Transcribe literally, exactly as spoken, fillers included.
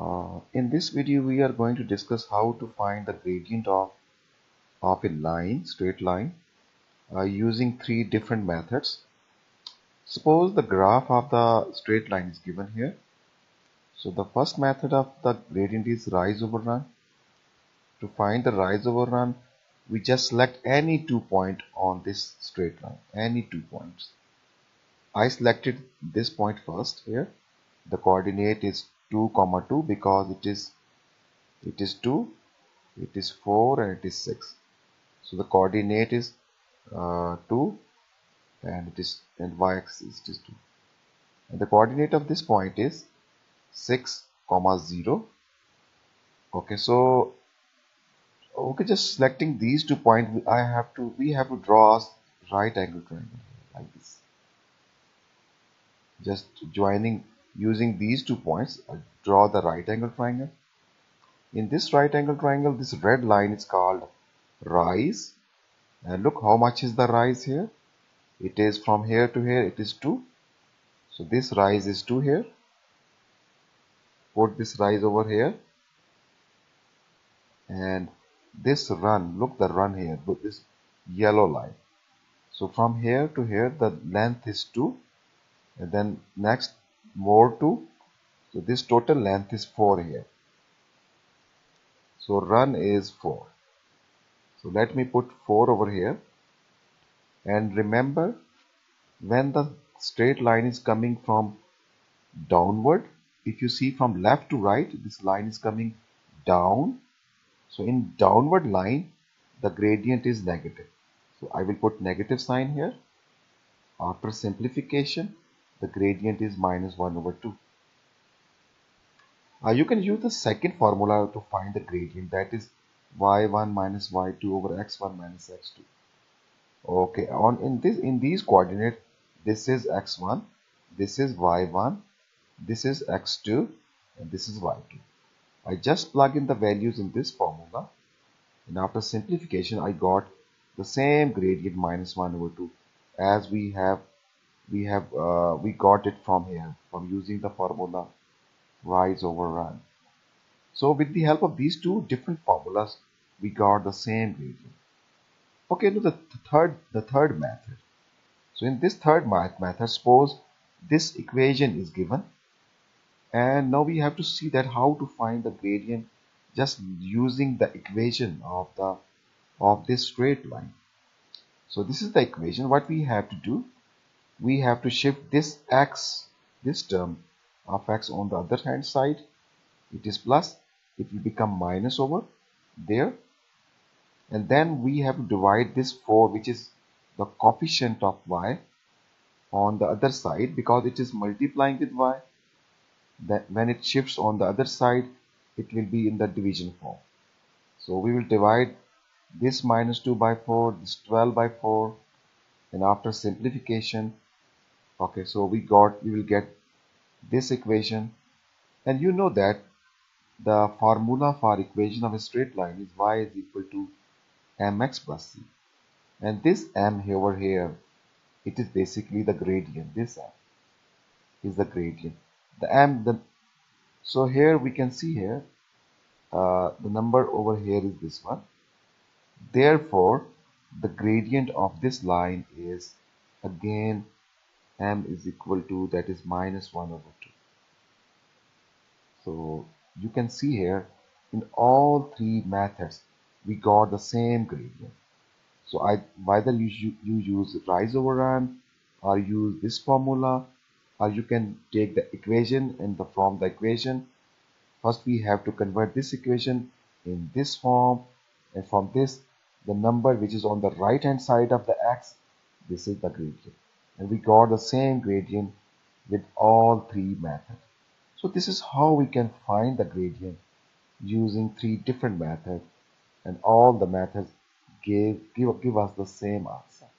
Uh, in this video, we are going to discuss how to find the gradient of, of a line, straight line, uh, using three different methods. Suppose the graph of the straight line is given here. So the first method of the gradient is rise over run. To find the rise over run, we just select any two points on this straight line, any two points. I selected this point first here. The coordinate is two comma two because it is it is two, it is four, and it is six. So the coordinate is uh, two, and it is and y-axis is two, and the coordinate of this point is six comma zero. Okay, so okay, just selecting these two points, I have to we have to draw a right angle triangle like this. Just joining using these two points, I draw the right angle triangle. In this right angle triangle, this red line is called rise, and look how much is the rise here. It is from here to here, it is two. So this rise is two here. Put this rise over here, and this run, look the run here, look this yellow line. So from here to here the length is two, and then next more two. So this total length is four here. So run is four. So let me put four over here, and remember, when the straight line is coming from downward, if you see from left to right, this line is coming down. So in downward line, the gradient is negative. So I will put negative sign here. After simplification, the gradient is minus one over two. Uh, you can use the second formula to find the gradient, that is y one minus y two over x one minus x two. Okay, on in this in these coordinates, this is x one, this is y one, this is x two, and this is y two. I just plug in the values in this formula, and after simplification I got the same gradient minus one over two as we have we have uh, we got it from here from using the formula rise over run. So with the help of these two different formulas, we got the same gradient. Okay, now the third the third method. So in this third method, suppose this equation is given, and now we have to see that how to find the gradient just using the equation of the of this straight line. So this is the equation. What we have to do, we have to shift this x, this term of x on the other hand side. It is plus, it will become minus over there, and then we have to divide this four, which is the coefficient of y, on the other side because it is multiplying with y. That when it shifts on the other side, it will be in the division form. So we will divide this minus two by four, this twelve by four, and after simplification, okay, so we got we will get this equation. And you know that the formula for equation of a straight line is y is equal to mx plus c, and this m over here, it is basically the gradient. This m is the gradient. The m the so here we can see here uh, the number over here is this one. Therefore, the gradient of this line is again m is equal to, that is minus one over two. So you can see here in all three methods we got the same gradient. So I whether you, you use rise over run or use this formula, or you can take the equation, and the from the equation first we have to convert this equation in this form, and from this the number which is on the right hand side of the x, this is the gradient, and we got the same gradient with all three methods. So this is how we can find the gradient using three different methods, and all the methods give give, give us the same answer.